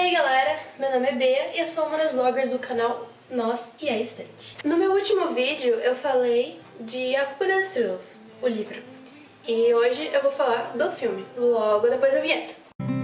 aí galera, meu nome é Bea e eu sou uma das vloggers do canal Nós e a Estante. No meu último vídeo eu falei de A Culpa das Estrelas, o livro. E hoje eu vou falar do filme, logo depois da vinheta.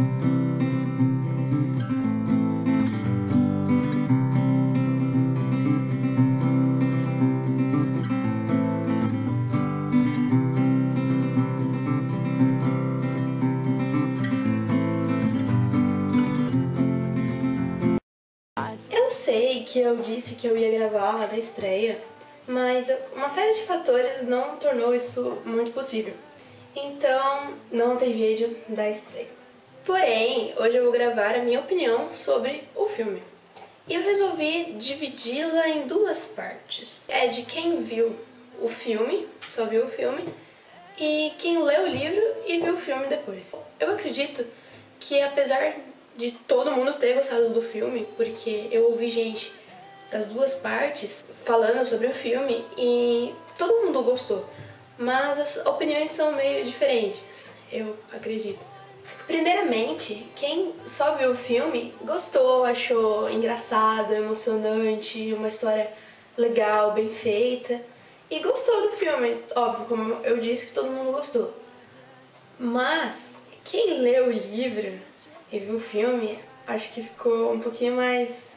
Eu sei que eu disse que eu ia gravar lá na estreia, mas uma série de fatores não tornou isso muito possível. Então, não tem vídeo da estreia. Porém, hoje eu vou gravar a minha opinião sobre o filme. E eu resolvi dividi-la em duas partes. É de quem viu o filme, só viu o filme, e quem leu o livro e viu o filme depois. Eu acredito que apesar de todo mundo ter gostado do filme, porque eu ouvi gente das duas partes falando sobre o filme e todo mundo gostou, mas as opiniões são meio diferentes, eu acredito. Primeiramente, quem só viu o filme gostou, achou engraçado, emocionante, uma história legal, bem feita, e gostou do filme, óbvio, como eu disse que todo mundo gostou. Mas quem leu o livro e viu o filme, acho que ficou um pouquinho mais,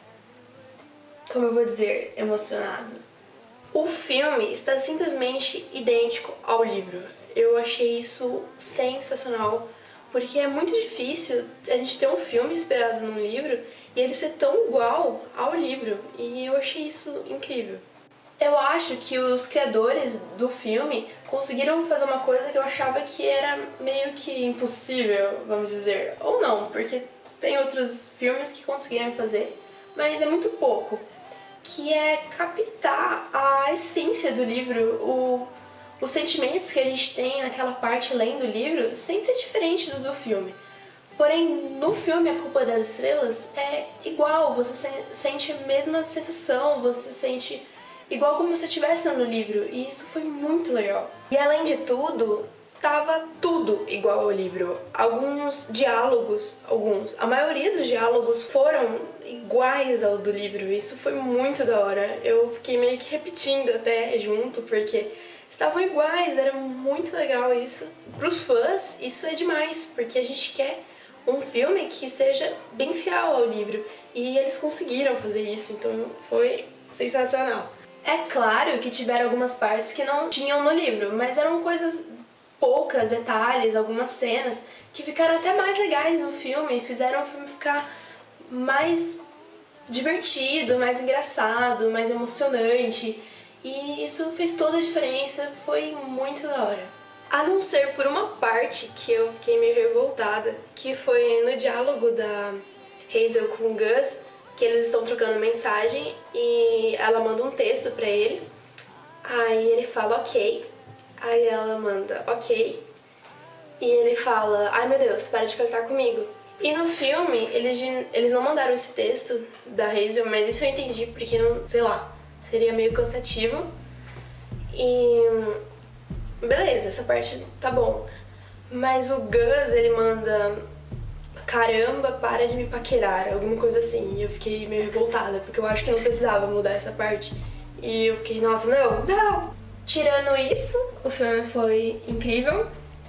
como eu vou dizer, emocionado. O filme está simplesmente idêntico ao livro. Eu achei isso sensacional, porque é muito difícil a gente ter um filme inspirado num livro e ele ser tão igual ao livro, e eu achei isso incrível. Eu acho que os criadores do filme conseguiram fazer uma coisa que eu achava que era meio que impossível, vamos dizer. Ou não, porque tem outros filmes que conseguiram fazer, mas é muito pouco. Que é captar a essência do livro, os sentimentos que a gente tem naquela parte lendo o livro sempre é diferente do filme. Porém, no filme A Culpa das Estrelas é igual, você sente a mesma sensação, você sente igual como se estivesse no livro, e isso foi muito legal. E além de tudo, tava tudo igual ao livro. Alguns diálogos, a maioria dos diálogos foram iguais ao do livro, isso foi muito da hora. Eu fiquei meio que repetindo até junto, porque estavam iguais, era muito legal isso. Pros fãs, isso é demais, porque a gente quer um filme que seja bem fiel ao livro, e eles conseguiram fazer isso, então foi sensacional. É claro que tiveram algumas partes que não tinham no livro, mas eram coisas, poucas detalhes, algumas cenas que ficaram até mais legais no filme, fizeram o filme ficar mais divertido, mais engraçado, mais emocionante, e isso fez toda a diferença, foi muito da hora. A não ser por uma parte que eu fiquei meio revoltada, que foi no diálogo da Hazel com o Gus, que eles estão trocando mensagem e ela manda um texto pra ele, aí ele fala ok, aí ela manda ok, e ele fala, ai meu Deus, para de flertar comigo. E no filme, eles não mandaram esse texto da Hazel, mas isso eu entendi, porque, não, sei lá, seria meio cansativo. E beleza, essa parte tá bom. Mas o Gus, ele manda, caramba, para de me paquerar, alguma coisa assim. E eu fiquei meio revoltada, porque eu acho que não precisava mudar essa parte. E eu fiquei, nossa, não! Tirando isso, o filme foi incrível.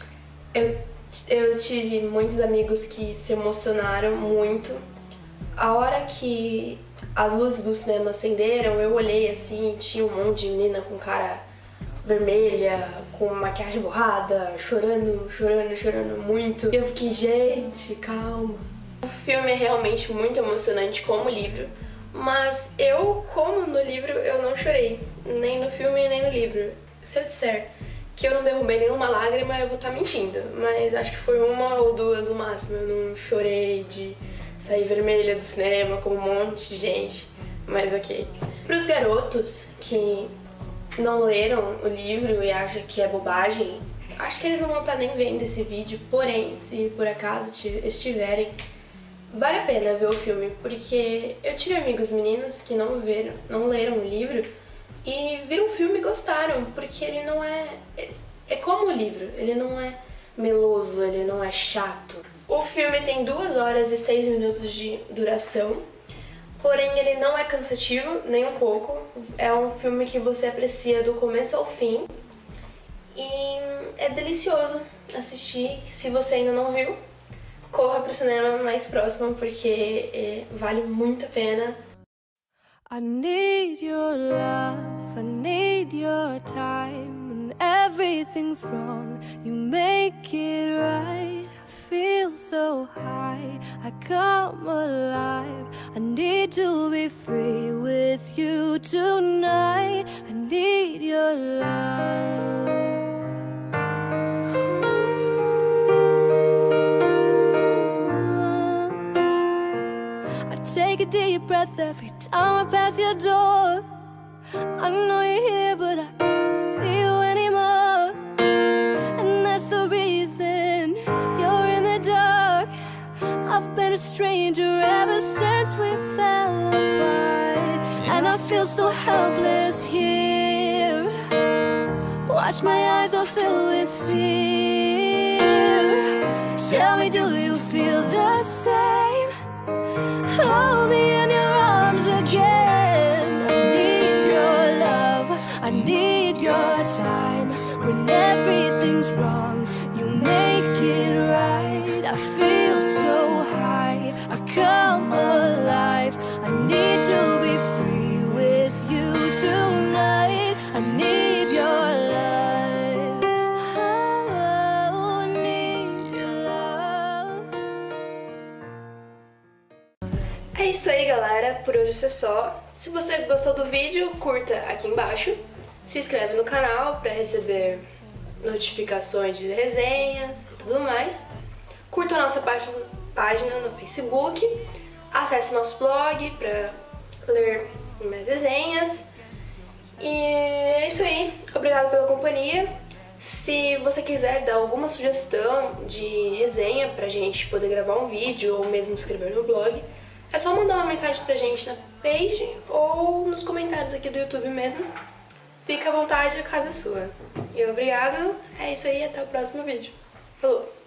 Eu tive muitos amigos que se emocionaram muito. A hora que as luzes do cinema acenderam, eu olhei assim, tinha um monte de menina com cara vermelha, com maquiagem borrada, chorando muito. E eu fiquei, gente, calma. O filme é realmente muito emocionante como livro, mas eu, como no livro, eu não chorei, nem no filme nem no livro. Se eu disser que eu não derrubei nenhuma lágrima, eu vou estar mentindo, mas acho que foi uma ou duas no máximo. Eu não chorei de sair vermelha do cinema como um monte de gente, mas ok. Para os garotos que não leram o livro e acham que é bobagem, acho que eles não vão estar nem vendo esse vídeo, porém, se por acaso estiverem, vale a pena ver o filme, porque eu tive amigos meninos que não leram o livro e viram o filme e gostaram, porque ele não é como o livro, ele não é meloso, ele não é chato. O filme tem 2 horas e 6 minutos de duração, porém ele não é cansativo, nem um pouco. É um filme que você aprecia do começo ao fim e é delicioso assistir. Se você ainda não viu, corra pro cinema mais próximo porque vale muito a pena. I need your love, I need your time. When everything's wrong, you make it right. I feel so high, I come alive. I need to be free with you tonight. I need your love. Take a deep breath every time I pass your door. I know you're here, but I can't see you anymore. And that's the reason you're in the dark. I've been a stranger ever since we fell apart. And I feel so helpless here. Watch my eyes all fill with fear. Tell me, do you feel the same? Hold me in your arms again. I need your love, I need your time. When everything's wrong, you make it right. I feel so high, I come alive. I need to be free with you tonight. I need your love, I need your love. É isso aí, galera, por hoje isso é só. Se você gostou do vídeo, curta aqui embaixo, se inscreve no canal para receber notificações de resenhas e tudo mais. Curta a nossa página no Facebook, acesse nosso blog para ler mais resenhas. E é isso aí, obrigado pela companhia. Se você quiser dar alguma sugestão de resenha pra gente poder gravar um vídeo ou mesmo escrever no blog, é só mandar uma mensagem pra gente na page ou nos comentários aqui do YouTube mesmo. Fica à vontade, a casa é sua. E obrigado, é isso aí, até o próximo vídeo. Falou!